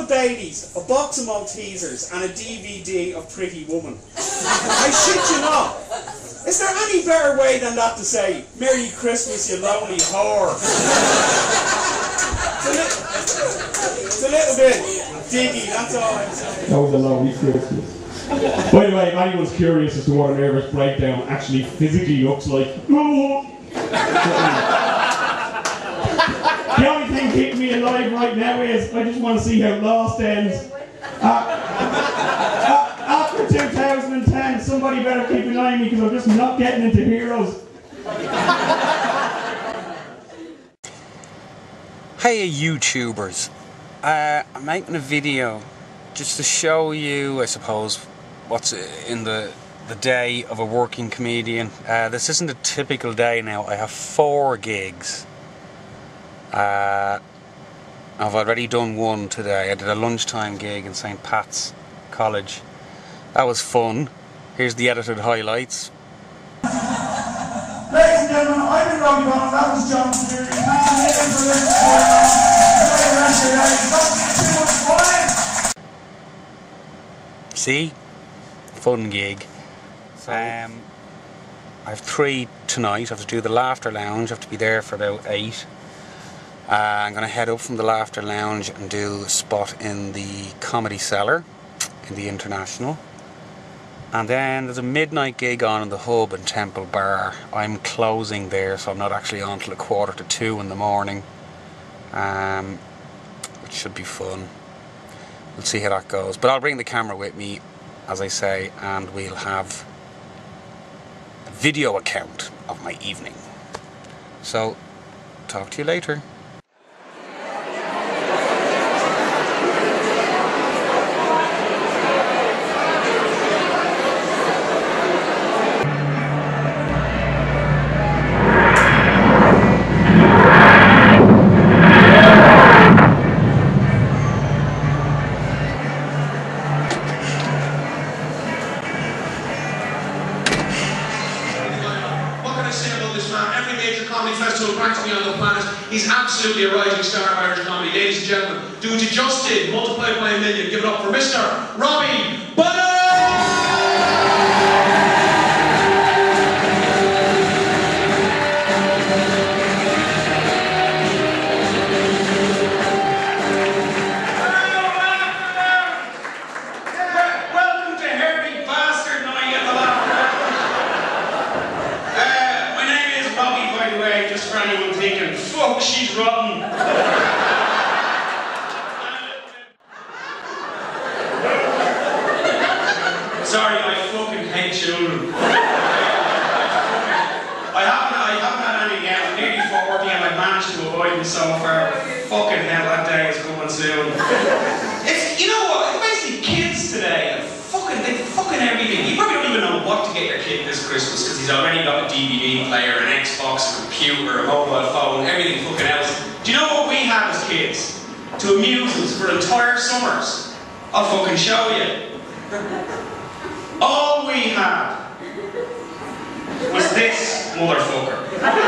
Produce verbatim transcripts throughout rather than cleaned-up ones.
of Baileys, a box of Maltesers, and a D V D of Pretty Woman. I shit you not. Is there any better way than that to say, Merry Christmas, you lonely whore? It's a, li it's a little bit diggy, that's all I'm saying. That was a lonely Christmas. By the way, if anyone's curious as to what a nervous breakdown actually physically looks like, the only thing keeping me alive right now is I just want to see how Lost ends. Uh, uh, after two thousand ten, somebody better keep an eye on me because I'm just not getting into Heroes. Hey YouTubers, uh, I'm making a video just to show you, I suppose, what's in the the day of a working comedian. Uh, this isn't a typical day now. I have four gigs. Uh, I've already done one today. I did a lunchtime gig in Saint Pat's College. That was fun. Here's the edited highlights. Ladies and gentlemen, I've been Robbie Bonham, that was John Fury. See? Fun gig. Um, I have three tonight. I have to do the Laughter Lounge. I have to be there for about eight. Uh, I'm going to head up from the Laughter Lounge and do a spot in the Comedy Cellar in the International. And then there's a midnight gig on in the Hub and Temple Bar. I'm closing there, so I'm not actually on till a quarter to two in the morning. Um, which should be fun. We'll see how that goes. But I'll bring the camera with me, as I say, and we'll have a video account of my evening. So, talk to you later. He's absolutely a rising star of Irish comedy. Ladies and gentlemen, do what you just did, multiply it by a million, give it up for Mister Robbie Bonham! Welcome to Hairy Bastard Night at the Laughter. Uh, my name is Robbie, by the way, just for anyone thinking, fuck, she's rotten. Sorry, I fucking hate children. I haven't, I haven't had any yet. I'm nearly forty and I've managed to avoid them so far. Fucking hell, that day is coming soon. It's, you know what, it's basically kids today. Fucking, they fucking everything. You probably don't even know what to get your kid this Christmas because he's already got a D V D player, an Xbox, a computer, a mobile phone, everything fucking else. Do you know what we had as kids? To amuse us for entire summers? I'll fucking show you. All we had was this motherfucker.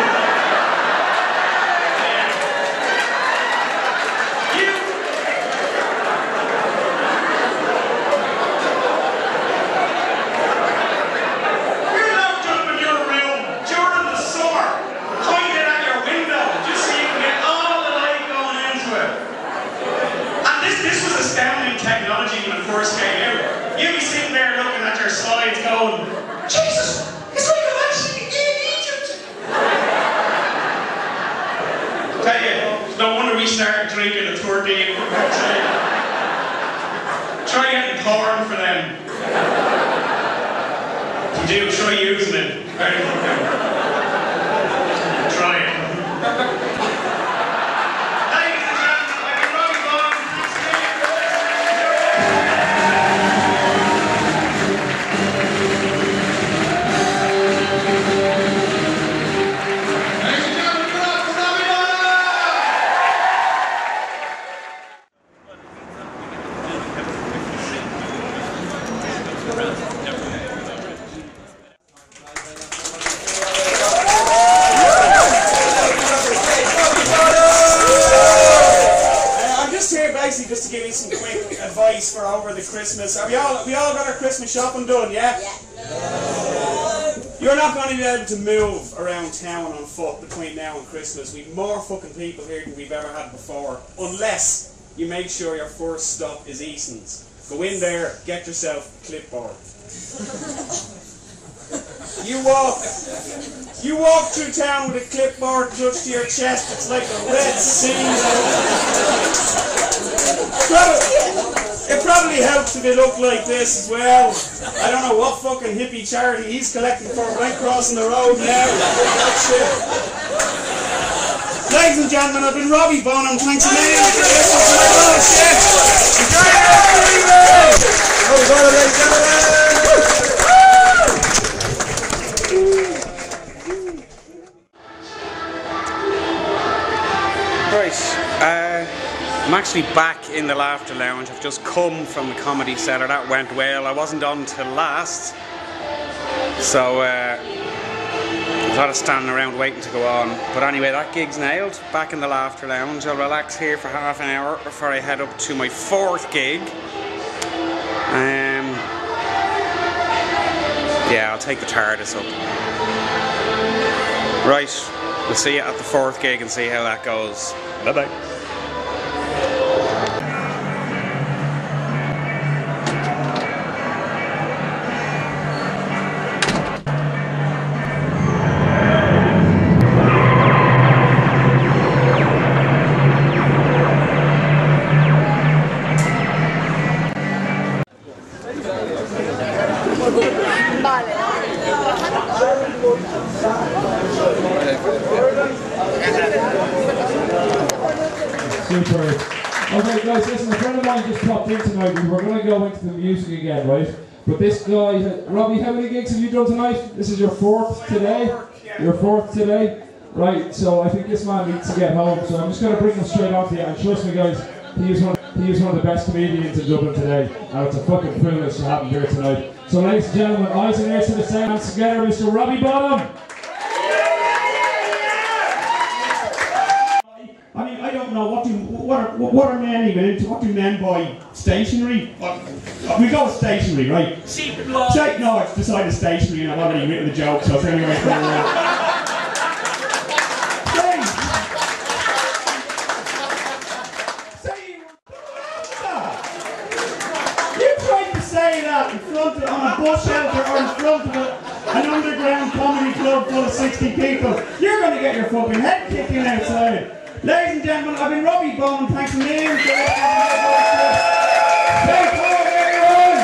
Technology when it first came out. You'd be sitting there looking at your slides going, Jesus, it's like I'm actually in Egypt. Tell you, no wonder we started drinking at thirteen. Try getting porn for them. If you do, try using it. Try it. just to give you some quick advice for over the Christmas. Are we all, we all got our Christmas shopping done, yeah? Yeah. You're not going to be able to move around town on foot between now and Christmas. We've more fucking people here than we've ever had before. Unless you make sure your first stop is Eason's. Go in there, get yourself a clipboard. You walk, you walk through town with a clipboard clutched to your chest. It's like a Red Sea. It probably helps if it looked like this as well. I don't know what fucking hippie charity he's collecting for right crossing the road now. That shit. Ladies and gentlemen, I've been Robbie Bonham. Thanks a million for listening to my bullshit. Enjoy your evening! Oh, we've got it, ladies and gentlemen! Right, uh, I'm actually back in the Laughter Lounge. I've just come from the Comedy Cellar. That went well. I wasn't on till last, so uh, I was standing around waiting to go on. But anyway, that gig's nailed. Back in the Laughter Lounge. I'll relax here for half an hour before I head up to my fourth gig. Um, yeah, I'll take the Tardis up. Right, we'll see you at the fourth gig and see how that goes. Bye bye. Super. Okay guys, listen, a friend of mine just popped in tonight. We were going to go into the music again, right? But this guy, Robbie, how many gigs have you done tonight? This is your fourth today? Your fourth today? Right, so I think this man needs to get home, so I'm just going to bring him straight on to you, and trust me guys, he is one of, he is one of the best comedians in Dublin today, and it's a fucking privilege to have him here tonight. So ladies and gentlemen, eyes and ears to the sound together, Mister Robbie Bonham! I mean, I don't know, what do what are, what are men even into? What do men buy? Stationery? What, we go with stationery, right? Secret law. Say, no, it's decided stationery and I've already written the joke, so it's anyway for the Say! Say you You tried to say that in front of, on a bus shelter or in front of a, an underground comedy club full of sixty people. You're going to get your fucking head kicked in outside. Ladies and gentlemen, I've been Robbie Bonham. Thanks a million for listening. Take home, everyone!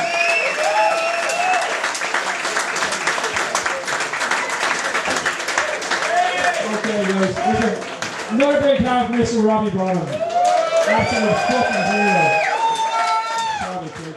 Okay, guys, listen. Another big hand for Mister Robbie Bonham. Absolute fucking hero. Sorry, kid.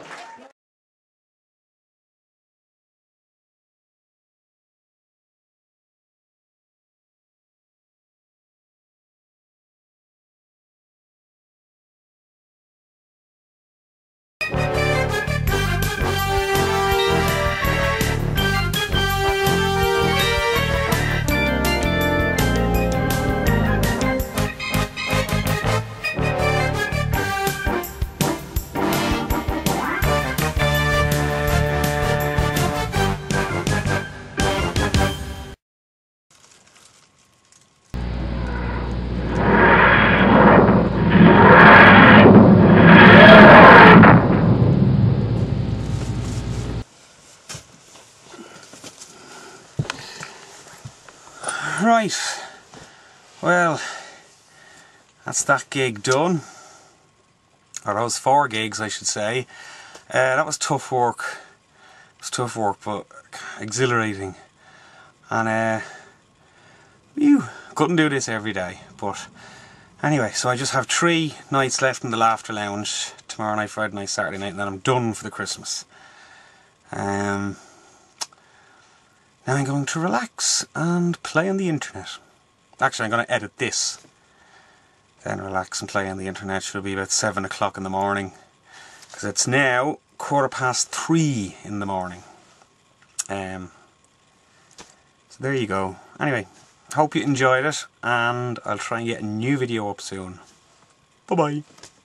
Right, well, that's that gig done, or those four gigs I should say. Uh, that was tough work, it was tough work but exhilarating, and uh, you couldn't do this every day, but anyway, so I just have three nights left in the Laughter Lounge, tomorrow night, Friday night, Saturday night, and then I'm done for the Christmas. Um, Now I'm going to relax and play on the internet. Actually, I'm going to edit this. Then relax and play on the internet. Should be about seven o'clock in the morning. Because it's now quarter past three in the morning. Um, so there you go. Anyway, hope you enjoyed it. And I'll try and get a new video up soon. Bye bye.